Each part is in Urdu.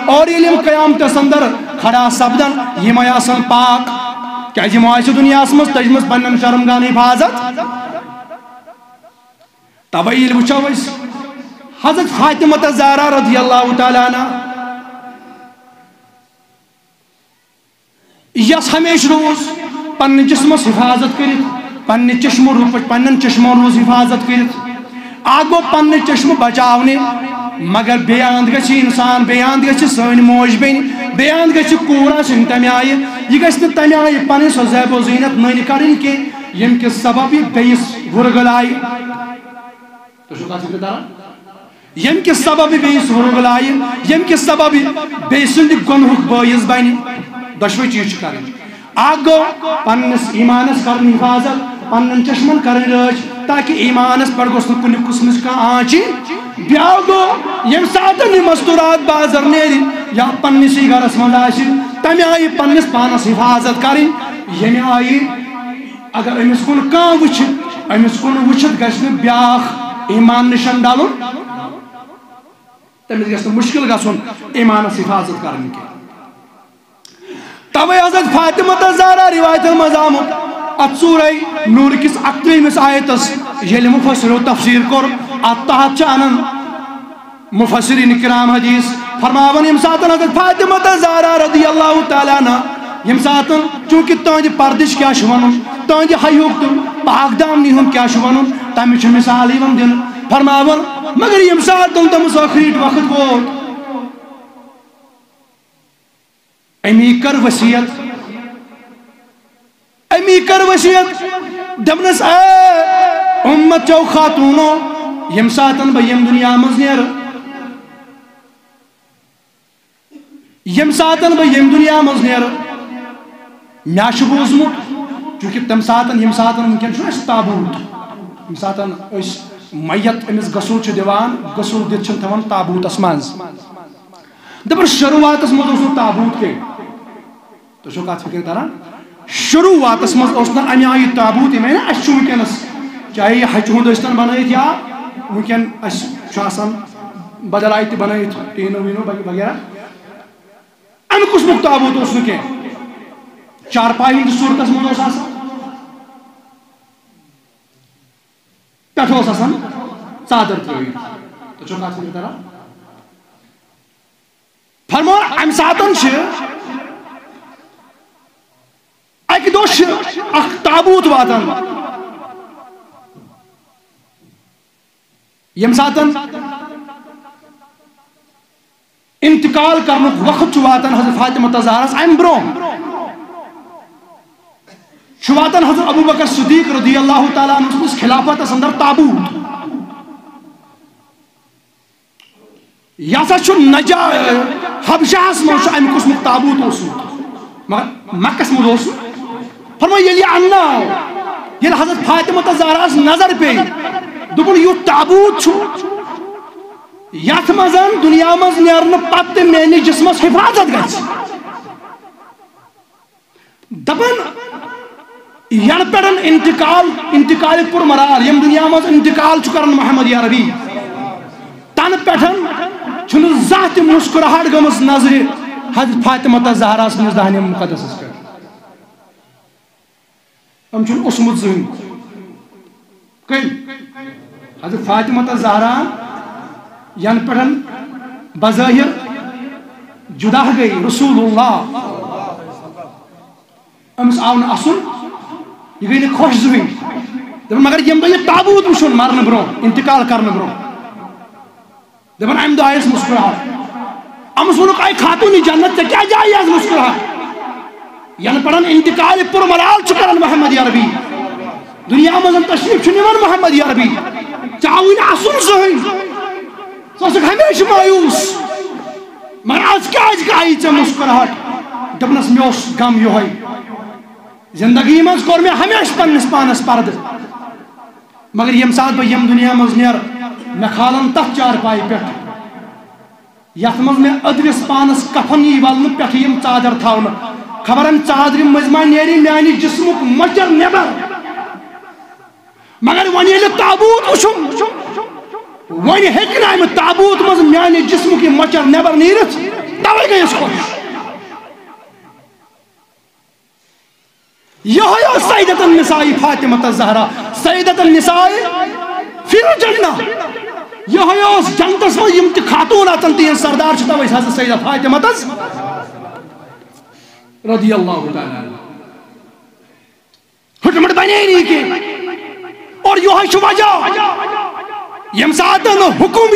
اور علم قیامت اندر کھڑا سپدن یہ آسن پاک کیا معاشی دنیا مز تجمس پنن شرمگاہ حفاظت توے وچو حضرت فاطمہ زہرا رضی اللہ تعالیٰ عنہ یس ہمیشہ روز پنہ جسمس حفاظت کرت پنہ چشمو پنن چشمو روز حفاظت کرت آگو پنہ چشم بچاونے مگر بیاند گژھِ انسان بیاند گژھِ سٲنۍ موج بیٚنہِ بیاند گژھِ کوٗر آسٕنۍ تمہِ آیہِ یہِ گژھِ نہٕ تمہِ آیہِ پنٕنۍ سۄ زیب و زیٖنت نٔنۍ کڑٕنۍ کینٛہہ ییٚمہِ کہِ سبب یہِ بیٚیِس وُرگل آیہِ تُہۍ چھِو کتھ فکر تران ییٚمہِ کہِ سبب یہِ بیٚیِس وُرگل آیہِ ییٚمہِ کہِ سبب یہِ بیٚیہِ سٕنٛدِ گۄنہُک بٲعث بنہِ دۄشوے چیٖز چھِ کَرٕنۍ اکھ گوٚو پننِس ایٖمانس کرُن حفاظت پنن چشمن کرٕنۍ رٲچھ تاکہ ایٖمانس پٮ۪ٹھ گوٚژھ نہٕ کُنہِ قٕسمٕچ کانٛہہ آنچ یِنۍ بیٛاکھ گوٚو ییٚمہِ ساتہٕ یہِ مستوٗرات بازر نیرِ یا پننسٕے گرس منٛز آسہِ تمہِ آیہِ پننس پانس حفاظت کرٕنۍ ییٚمہِ آیہِ اگر أمِس کُن کانٛہہ وٕچھِ أمِس کُن وٕچھِتھ گژھِ نہٕ بیٛاکھ ایٖمان نِشن ڈلُن تٔمِس گژھِ نہٕ مُشکل گژھُن ایٖمانس حفاظت کرٕنۍ کینٛہہ توے حضرت فاطمہ زہرا روایتن منٛز آمُت ات سورہ نور کس 31 آیتس ییٚلہِ مفسرو تفسیر کوٚر ات تحت چھِ انان مفسرین کرام حدیث فرماون ییٚمہِ ساتہٕ حضرت فاطمہ زہرا رضی اللہ تعالیٰ عنہ ییٚمہِ ساتہٕ چوٗنٛکہِ تہنٛدِ پردٕچ کیٛاہ چھُ وَنُن تہنٛدِ حیُک تہٕ پاک دامنی ہُنٛد کیٛاہ چھُ وَنُن تمِچ چھِ مثال یِوان دِنہٕ فرماون مگر ییٚمہِ ساتہٕ تٔمِس ٲخری وقت ووت امی کر وصیت دپنس اے امت چو خاتونو یم ساتن بہ یم دنیا مز نیر مےٚ چھُ بوٗزمُت چوٗنٛکہِ تمہِ ساتن یم ساتن ونکیٚن چھُ اسہِ تابوٗت یم ساتن أسۍ میت أمِس غسل چھِ دِوان غسل دِتھ چھِن تھاوان تابوٗتس منٛز دپان شروعاتس منٛز اوس نہٕ تابوٗت کینٛہہ تُہۍ چھِو کتھ فکر کران شروعاتس منٛز اوس نہٕ امہِ آیہِ تابوٗت ییٚمہِ آیہِ اسہِ چھُ ونکیٚنس چاہے یہِ ہچہِ ہُنٛد ٲسۍتن بنٲیِتھ یا ونکیٚن اسہِ چھُ آسان بدل آیہِ تہِ بنٲیِتھ ٹیٖنو ویٖنو وغیرہ امہِ قٕسمُک تابوٗت اوس نہٕ کینٛہہ چارپاے ہٕنٛدِس صوٗرتس منٛز اوس آسان پٮ۪ٹھٕ اوس آسان ژادر ترٲوِتھ تُہۍ چھِو کتھ فکر کران فرموو امہِ ساتن چھِ اکہِ دۄہ چھِ اکھ تابوٗت واتان ییٚمہِ ساتن انتقال کرنُک وقت چھُ واتان حضرت فاطمہ زہراہس امہِ برونٛہہ چھُ واتان حضرت ابوٗبکر صدیق رضی اللہ تعالیٰ عنہ سٕنٛدِس خِلافتس انٛدر تابوٗت یہِ ہسا چھُ حبشاہس منٛز چھُ امہِ قٕسمُک تابوٗت اوسمُت مگر مکس منٛز اوس فرموو ییٚلہِ یہِ اننہٕ آو ییٚلہِ حضرت فاطمہ زہراہس نظر پیٚیہِ دوٚپُن یُتھ تابوٗت چھُ یتھ منٛز دُنیا منٛز نیرنہٕ پتہٕ تہِ میٲنِس جسمس حفاظت گژھِ دپان ینہٕ پٮ۪ٹھ انتقال پور مرار یم دنیا منٛز انتقال چھُ کران محمد عربی تنہٕ پٮ۪ٹھ چھُنہٕ زانٛہہ تہِ مسکراہٹ گٔمٕژ نظرِ حضرت فاطمہ زہرا سٕنٛدِس دہنہِ مقدسس پٮ۪ٹھ أمۍ چھُنہٕ اوسمُت زٕہٕنۍ کٔمۍ حضرت فاطمہ زہرا ینہٕ پٮ۪ٹھ بظٲہِر جُدا گٔے رسول اللہ أمِس آو نہٕ اَسُن یہِ گٔے نہٕ خۄش زٕہٕنۍ دپان مگر ییٚمہِ دۄہ یہِ تابوٗت وٕچھُن مرنہٕ برونٛہہ انتقال کرنہٕ برونٛہہ دپان امہِ دۄہ آیس مسکراہٹ أمِس ووٚنُکھ اے خاتوٗنِ جنت ژےٚ کیٛازِ آیی آز مسکراہٹ ینہٕ پٮ۪ٹھ انتقال پُر ملال چھُ کران محمد عربی دنیا منٛز تشریٖف چھُ نِوان محمد عربی ژےٚ آوُے نہٕ اَسُن زٕہٕنۍ ژٕ اوسُکھ ہمیشہٕ مایوٗس مگر آز کیٛازِ آیی ژےٚ مسکراہٹ دپنس مےٚ اوس غم یِہوے زندگی منٛز کوٚر مےٚ ہمیشہٕ پننِس پانس پردٕ مگر ییٚمہِ ساتہٕ بہٕ ییٚمہِ دُنیا منٛز نیرٕ مےٚ کھالن تتھ چارپایہِ پٮ۪ٹھ یتھ منٛز مےٚ أدرِس پانس کفن یی ولنہٕ پٮ۪ٹھٕ یِم ژادر تھاونہٕ خبر امہِ ژادرِ مٔنٛزۍ ما نیرِ میانہِ جسمُک مۄچر نٮ۪بر مگر وۄنۍ ییٚلہِ تابوٗت وٕچھُم وۄنۍ ہیٚکہِ نہٕ امہِ تابوٗت منٛز میانہِ جسمُک یہِ مۄچر نٮ۪بر نیٖرِتھ توے گئی خوش یہ سیدۃ النساء فاطمہ الزہرا سیدۃ النساء فی الجنہ یہ جنتس میں یم تہ خاتون آتن تہذ سردار توے حضرت سیدہ فاطمہ رضی اللہ تعالی ہٹمٹ بنے نہیں کی اور یہ وجہ یم سات حکم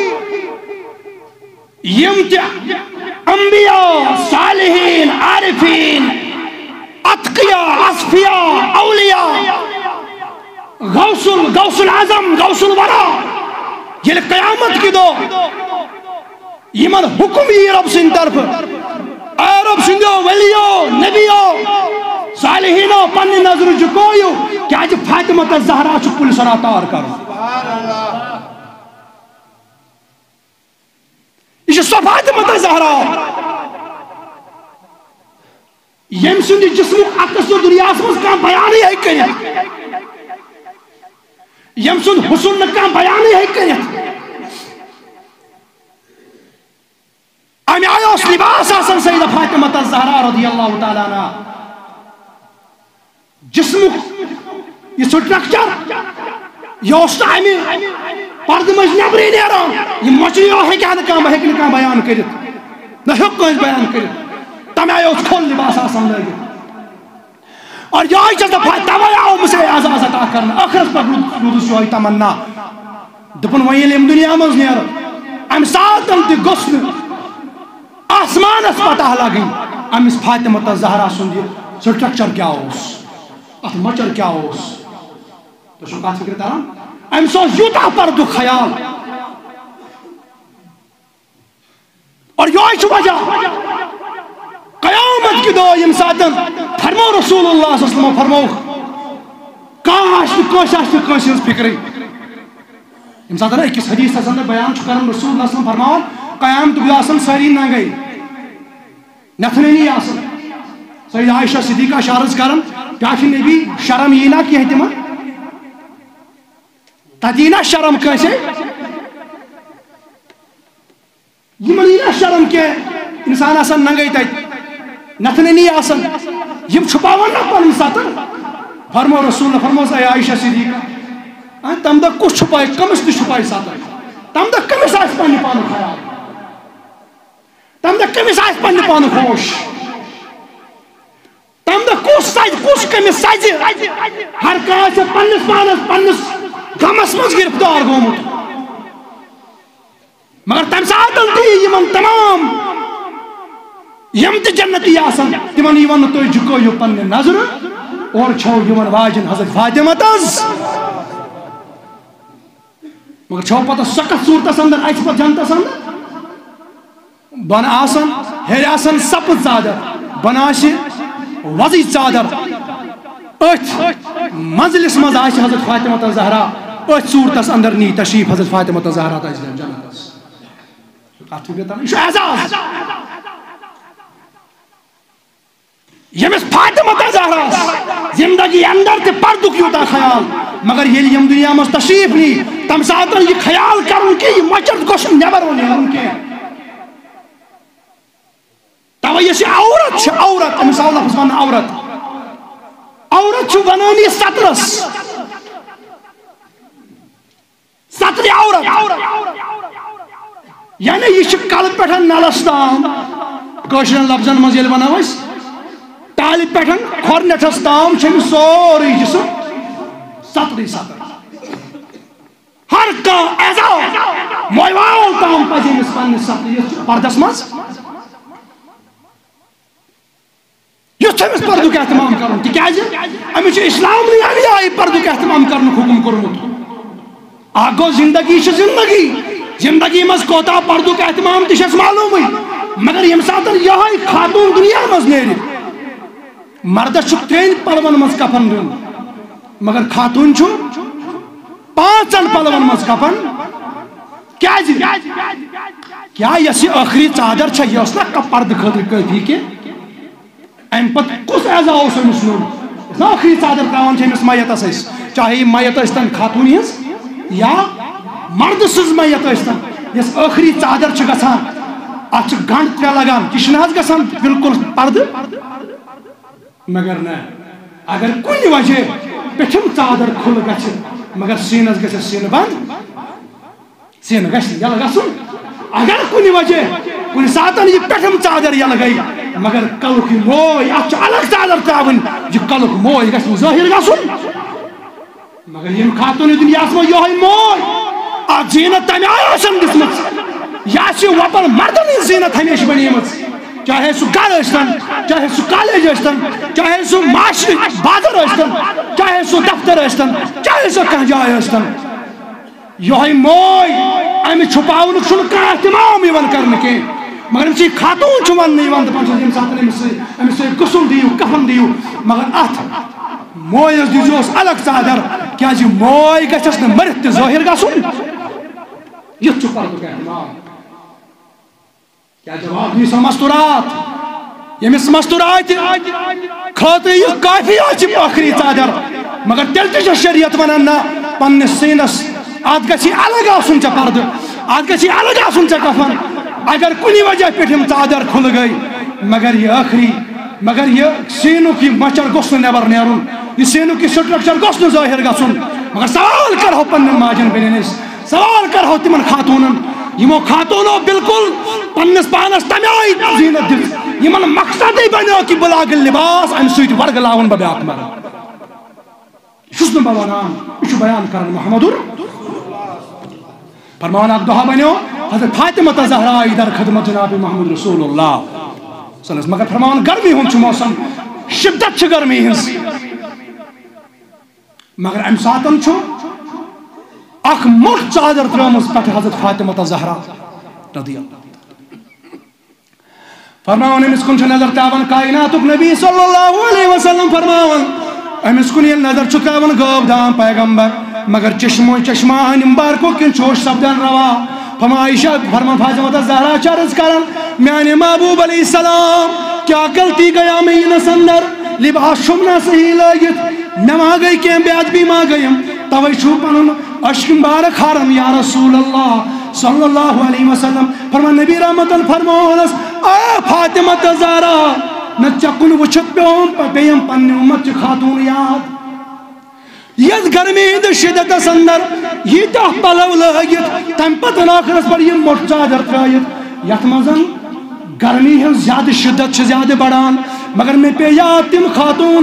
یم تہ انبیاء صالحین عارفین اتقیاء اصفیاء اولیاء غوث العظم غوث الورا یہ قیامت کی دو یمن حکم یہ رب سن طرف اے رب سندو ولیو نبیو صالحینو پنی نظر جکویو کہ آج فاطمہ الزہرا چھ پولیس راتار کرو یہ سو فاطمہ الزہرا یم سندی جسم اکس و دنیا مز کان بیان ہے کرت یم سند حسن کان بیان ہے کرت امی آیوس لباس آسن سیدہ فاطمہ الزہرا رضی اللہ تعالیٰ عنہ جسم یہ سٹرکچر یہ اس امی پرد مجھ نبری نیران یہ مچریو ہے کیا کان بیان کرت نہ ہک کان بیان کرت تمہیں آئے اس کھول لباس آسان لگے اور یہ آئی چلتا پھائی تمہیں آؤ مسئلے عذاب عطا کرنا آخرت پر رودس جو آئی تمنا دپن وہی ام دنیا مز نیر ام ساتن تی گسن آسمان اس پتہ لگی ام اس فاطمہ الزہرا سندی سٹرکچر کیا ہوس ات مچر کیا ہوس تو شو کہا فکر تارا ام سو یوتا پر دو خیال اور یہ آئی چو وجہ قیامت کی دو یم ساتن فرمو رسول اللہ صلی اللہ علیہ وسلم فرمو کاش کوش آشت کوش ہنس فکری یم ساتن ایکس حدیث اندر بیان چھ کرن رسول اللہ صلی اللہ علیہ وسلم فرماؤن قیامت گو آسن ساری نہ گئی نتھنینی آسن سید عائشہ صدیقہ شارز کرن پیاش نبی شرم یینا کی ہتما تدینا شرم کیسے یمن یینا شرم کے انسان آسن نہ گئی تیت نتنینی آسن یم چھپاون نہ پن ساتن فرمو رسول اللہ فرمو اے عائشہ صدیقہ تم دا کچھ چھپائے کمس تہ چھپائے ساتن تم دا کمس آس پن پان خیال تم دا کمس آس پن پان خوش تم دا کس کمس سج ہر کانس پنس پانس پنس غمس مز گرفتار گومت مگر تم ساتن تھی یمن تمام یم تی جنتی آسن تمن یون تو جکو یو پن نظر اور چھو یون واجن حضرت فاطمہ تز مگر چھو پتہ سخت صورت اندر ایس پتہ جنت اندر بن آسن ہر آسن سپت چادر بناشی وزی چادر ات مجلس مز آش حضرت فاطمہ الزہرا ات صورت اندر نی تشریف حضرت فاطمہ الزہرا تز جنت کاتھ بیتان یہ اعزاز یمس فاطمہ الزہرا زندگی اندر تے پردو کیوتا خیال مگر یہ یم دنیا مز تشریف نی تم ساتن یہ خیال کرن کہ یہ مچر گوشن نیبر ہونے ان کے تو یہ عورت چھ عورت مثال اللہ فسمان عورت عورت چھ بنانی سترس ستر عورت یعنی یہ چھ کل پیٹھن نلس تام کوشن لفظن مز یل بناوس تالی پیٹھن کھورنٹھس تام چھ سوری جسم ستری ستر ہر کان اعزاز مویوال تام پزی مس پنہ ستری پردس مز یتھ امس پردک اہتمام کرن تکیاز امس اسلام نے یعنی آئی پردک اہتمام کرن حکم کورمت آگو زندگی چھ زندگی مز کوتا پردک اہتمام تشس معلوم مگر یم ساتن یہ خاتون دنیا مز نیری مردس چھ ترین پلون مز کفن دن مگر خاتون چھ پانچن پلون مز کفن کیا یس آخری چادر چھ یہ نا پرد خاطر کافی کے ام پت کس اعزاز امس نیون آخری چادر تراوان چھ امس میتس اس چاہے یہ میت اشتن خاتون ہز یا مرد سز میت اشتن یس آخری چادر چھ گژھان اتھ گنڈ ترے لگان یہ گژھان بالکل پرد مگر نا اگر کن وجہ پٹھم ژادر کھل گژھِ مگر سینس گژھِ سین بند سین گژھِ یل گژھُن اگر کن وجہ کن ساتن یہ پٹھم ژادر یل گئی مگر کلک موے اتھ الگ ژادر تراون یہ کلک موے گژھِ ظاہر گژھُن مگر یم خاتون دنیا یہ موے ات زینت تمہ آیہ دِژمٕژ یہ وپن مردن ہٕنٛز زینت ہمیشہ بنیمٕژ چاہے سہ گھر ٲسۍتن چاہے سہ کالج ٲسۍتن چاہے سہ معاشرٕ بازر ٲسۍتن چاہے سہ دفتر ٲسۍتن چاہے سہ کانٛہہ جاے ٲسۍتن یہ موے امہ چھپاونُک چھُنہٕ کانٛہہ احتمام یِوان کرنہٕ کینٛہہ مگر أمۍ خاتون چھُ وننہٕ یِوان دپان چھِ ییٚمہِ ساتہٕ أمِس سۭتۍ غسل دِیِو کفن دِیِو مگر اتھ مویس دیٖزیوس الگ ژادر کیازِ موے گژھٮ۪س نہٕ مٔرِتھ تہِ ظٲہِر گژھُن یُتھ چھُ پردُک احتمام کیا جواب دی سو مستورات یمس مستورات خاطر یہ کافی آج آخری ژادر مگر تیل تہ شریعت ونان نا پنس سینس ات گژھی الگ آسن ژےٚ پردٕ ات گژھی الگ آسن ژےٚ کفن اگر کُنہِ وجہ پٮ۪ٹھ یِم ژادر کھُل گئی مگر یہ آخری مگر یہ سینُک یہ مچر گوٚژھ نہٕ نٮ۪بر نیرُن یہ سینُک یہ سٹرکچر گوٚژھ نہٕ ظٲہر گژھُن مگر سوال کرہو پننٮ۪ن ماجن بیٚنٮ۪ن أسۍ سوال کرہو تمن خاتونن یمو خاتونو بالکل پنس پانس تمہ آیہِ زینت دِژ یمن مقصدے بنیو کہ بہٕ لاگہٕ لباس امہ سۭتۍ ورگلاون بہٕ بیاکھ مرد یہ چھُس نہٕ بہٕ ونان یہ چھُ بیان کران محمدُر فرمان اکھ دۄہا بنیو حضرت فاطمہ زہرا آیہِ در خدمت جناب محمد رسول اللہ صلی اللہ علیہ وسلم مگر فرمان گرمی ہُنٛد چھُ موسم شدت چھِ گرمی ہٕنٛز مگر امہ ساتن چھُ اخ موٹ ژادر ترٲمٕژ پٮ۪ٹھٕ حضرت فاطمہ زہرا رضی اللہ فرماوان أمس کُن چھِ نظر تراوان کائناتُک نبی صلی اللہ علیہ وسلم فرماوان أمس کُن ییٚلہِ نظر چھُ تراوان غٲب دام پیغمبر مگر چشمو چشمان مبارکو کِنۍ چھُ سپدان روا فرمان عائشہ فرمان فاطمہ زہرا چھِ عرض کران میانہِ محبوب علیہ السلام کیا غلطی گیا مےٚ یِنس اندر لباس چھُم نا صحیح لٲگِتھ مےٚ ما گٔے کینٛہہ بے ادبی ما گٔیم توے چھُ پنُن اشک مبارک حرم یا رسول اللہ صلی اللہ علیہ وسلم فرمان نبی رحمتن فرمونس اے فاطمہ زہرا نہ ژےٚ کُن وٕچھِتھ پیٚیِم پننہِ اُمت چہِ خاتون یاد یتھ گرمی ہٕنٛدِس شدتس اندر ییٖتیاہ پلو لٲگِتھ تمہِ پتہٕ ٲخرس پٮ۪ٹھ یِم موٚٹ ژادر ترٲیِتھ یتھ منٛز گرمی ہٕنٛز زیادٕ شدت چھِ زیادٕ بڑان مگر مےٚ پیٚیہِ یاد تِم خاتون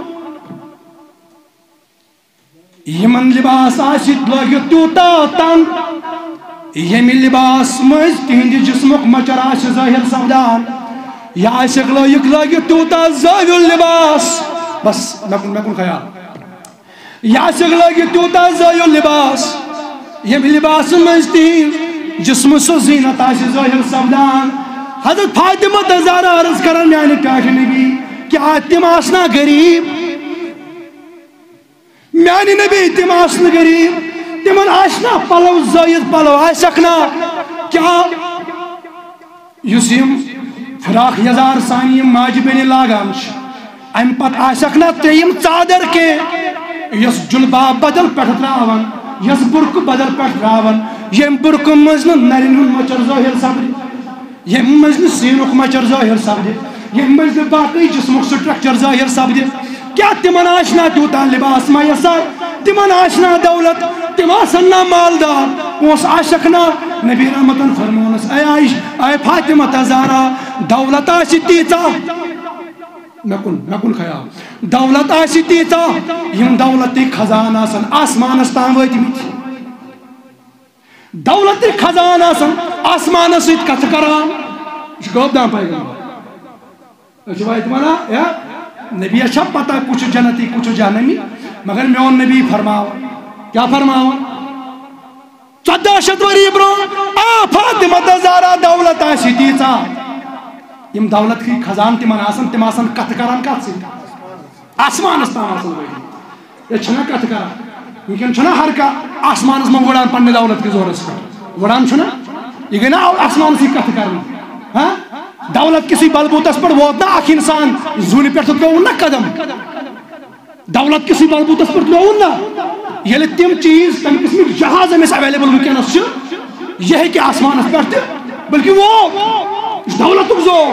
یمن لباس آسہِ لٲگِتھ تیوٗتاہ تنگ ییٚمہِ لباس مٔنٛزۍ تِہنٛدِ جسمُک مچر آسہِ ظٲہِر سپدان یا آسٮ۪کھ لٲگِتھ تیوٗتاہ زٲویُل لباس بس مےٚ کُن خیال یا آسٮ۪کھ لٲگِتھ تیوٗتاہ زٲویُل لباس ییٚمہِ لباسہٕ منٛز تِہنٛدۍ جسمہٕ سُہ زیٖنت آسہِ ظٲہِر سپدان حضرت فاطمہ زہرا عرض کران میانہِ ٹاٹھہِ نبی کیٛاہ تِم آسنا غریٖب میانہِ نبی تِم آسنہٕ غریٖب تِمن آسنا پلو زٲیِد پلو آسٮ۪کھ نا کیٛاہ یُس یِم فراق یزار سانہِ یِم ماجہِ بیٚنہِ لاگان چھِ امہِ پتہٕ آسٮ۪کھ نا ترٛیٚیِم ژادر کینٛہہ یۄس جُلباب بدل پٮ۪ٹھٕ تراوان یۄس بُرقہٕ بدل پٮ۪ٹھٕ تراوان ییٚمہِ بُرقہٕ منٛز نہٕ نرٮ۪ن ہُنٛد مچر ظٲہِر سپدِ ییٚمہِ منٛز نہٕ سیٖنُک مچر ظٲہِر سپدِ ییٚمہِ منٛز نہٕ باقٕے جسمُک سٹرکچر ظٲہِر سپدِ کیا تمن آسنا تیوٗتاہ لباس میسر تمن آسنا دولت تم آسن نا مالدار پونس آسکھ نا نبی رحمتن فرمونس اے فاطمہ زہرا دولت آسہِ تیٖژاہ مےٚ کُن خیال دولت آسہِ تیٖژاہ یِم دولتٕکۍ خزان آسن آسمانس تام وٲتمٕتۍ دولتٕکۍ خزان آسن آسمانس سۭتۍ کتھٕ کران یہِ چھُ غٲب دام پیغمبر أسۍ چھِ وۄنۍ ونان یا نبی چھا پتہ کچھ جنتی کچھ جہنمی مگر میون نبی فرماون کیا فرماون 1400 ؤری برونٛہہ آ فاطمہ زہرا دولت آسہِ تیٖژاہ یِم دولت کی خزان تِمن آسن تِم آسن کتھٕ کران کتھ سۭتۍ آسمانس تام آسن وٲتمٕتۍ ییٚتہِ چھِنہ کتھٕ کران وٕنکٮ۪ن چھُنہ ہر کانٛہہ آسمانس منٛز وٕڑان پننہِ دولت کِس زورس پٮ۪ٹھ وٕڑان چھُنہ یہِ گٔے نا آسمانسٕے کتھٕ کرٕنۍ ہاں دولت کسی بلبوتس پر ووت نا اکھ انسان زونہِ پٮ۪ٹھ ترٛووُن نا قدم دولت کسی بلبوتس پر ترٛووُن نا ییٚلہِ تِم چیٖز تمہِ قٕسمٕکۍ جہاز أمِس ایویلیبل وٕنکٮ۪نس چھِ یہِ ہیٚکہِ آسمانس پٮ۪ٹھ تہِ بلکہِ وہ دولت زور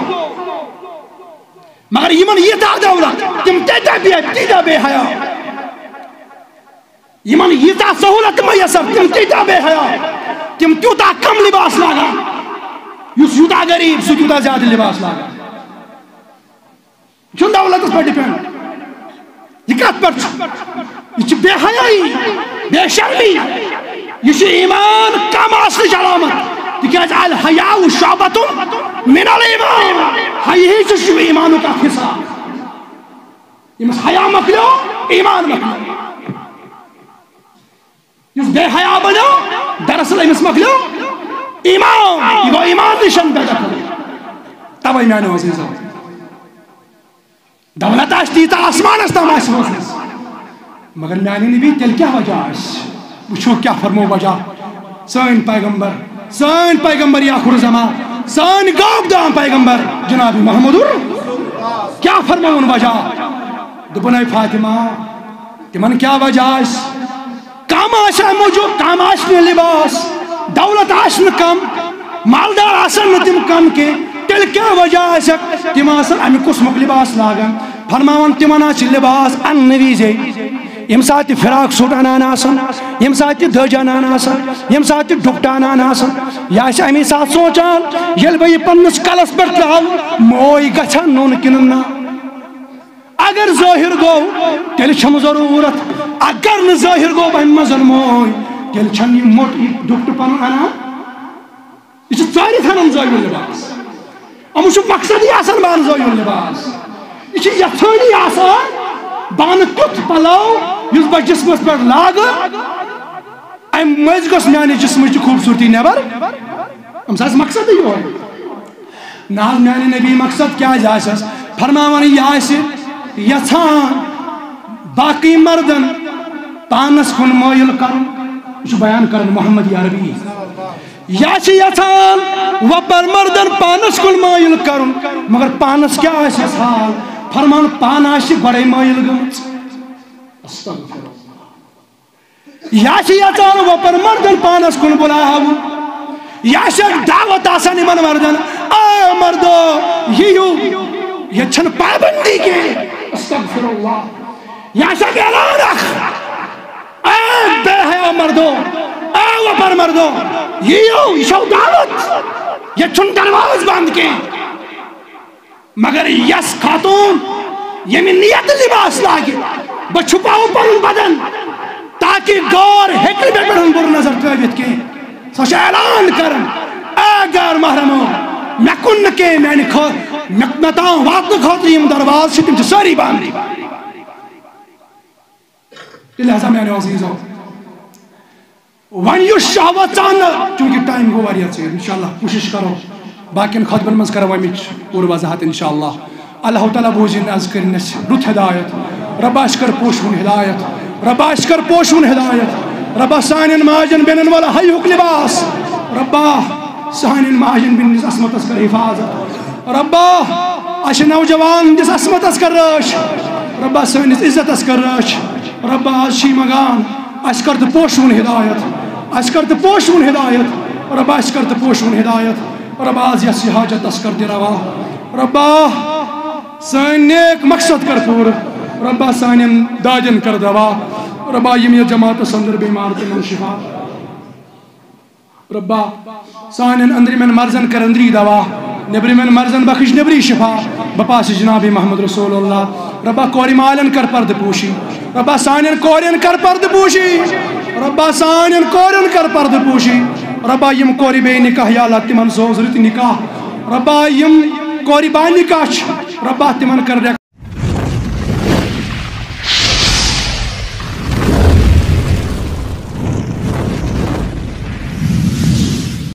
مگر یمن یتا دولت تم تیتا بے حیا یمن یتا سہولت میسر تم تیتا بے حیا تم تیوتا کم لباس لاگا یس یوتا غریب سو تیوتا زیادہ لباس لاگا چھن دولت پر ڈیپینڈ یہ کت پر یہ بے حیائی بے شرمی یہ ایمان کم آسنچ علامت تکیاز الحیاء شعبۃ من الایمان حیا چھ ایمانو کا حصہ یمس حیا مکلیو ایمان مکلیو یس بے حیا بنو دراصل امس مکلیو ایمان یہ گو ایمان نشان پیدا کرو توے میانو عزیزو دولت تیتا آسمان تام مگر میانہ نبی تیل کیا وجہ وچھو کیا فرمو وجہ سن پیغمبر آخر زمان سن گاب دام پیغمبر جناب محمد کیا فرمون وجہ دپن اے فاطمہ تمن کیا وجہ کم آشا موجود کم آشن لباس دولت آشن کم مالدار آسن تم کم کے تیل کیا وجہ تم آسن امی قسمک لباس لاگن فرماون تمن لباس ان نویزے یم سات فراق سوٹ انان آسن یم سات دج انان آسن یم سات ڈپٹ انان آسن یا امی سات سوچان یل بہ پنس کلس پہ تراو موئی گھان نون کن نا اگر ظاہر گو تیل چھم ضرورت اگر ن ظاہر گو بہن مزن موئی تیل چھن یہ موٹ ڈپٹ پن انان یہ ژاری تھان ظاہر لباس ام مقصد ہی آسان بان ظاہر لباس یہ یھانی آسان بان تیت پلو اس بہ جسمس پہ لاگ ام مز گوس میانہ جسم کی خوبصورتی نبر ام ساس مقصد ہی ہو نا میانہ نبی مقصد کیا آسس فرماون یہ یھان باقی مردن پانس کن مائل کرن یہ بیان کرن محمد عربی یھان وپر مردن پانس کن مائل کرن مگر پانس کیا آسس حال فرمان پان آشی گوڑے مائل گمت استغفر اللہ یھان وپر مردن پانس کن بلاو دعوت آسان من مردن اے مردو یہ چھن پابندی کے استغفر اللہ اعلان رکھ اے بے حیا مردو اے وپر مردو یہ شو دعوت یہ چھن دروازہ بند کے مگر یس خاتون یمی نیت لباس لاگی بہ چھپاؤ پن بدن تاکہ غور ہیکل بے پڑھن بر نظر ترابیت کے سوچ اعلان کرن اے غیر محرمو میں کن کے میں نتاؤں وات خاطر یم درواز تم ساری بند لہذا میں نے عزیزو ون یہ شہوت چاہنا چونکہ ٹائم گو واریاہ ژیر انشاءاللہ کوشش کرو باقین خطبن مز کرو امچ پور وضاحت انشاءاللہ اللہ تعالیٰ بوزن از کرنس رت ہدایت رب اشکر پوشون ہدایت رب اشکر پوشون ہدایت رب سانین ماجن بینن والا حیوک لباس رب سانین ماجن بین دس عصمت اس کر حفاظت رب اش نوجوان دس عصمت اس کر رش رب سانیس عزت اس کر رش رب شی مگان اشکر پوشون ہدایت اشکر پوشون ہدایت رب اشکر پوشون ہدایت رب آز یس حاجت اس کر دی روا رب سان نیک مقصد کر پور رب سانین داجن کر دوا رب یم یہ جماعت سندر بیمار تمن شفا رب سانین اندر من مرزن کر اندری دوا نبری من مرزن بخش نبری شفا بپاس جناب محمد رسول اللہ رب کوری مالن کر پرد پوشی رب سانین کورین کر پرد پوشی رب سانین کورین کر پرد پوشی رب یم کوری بے نکاح یا اللہ تمن سوز رت نکاح رب یم کوری با نکاح رب تمن کر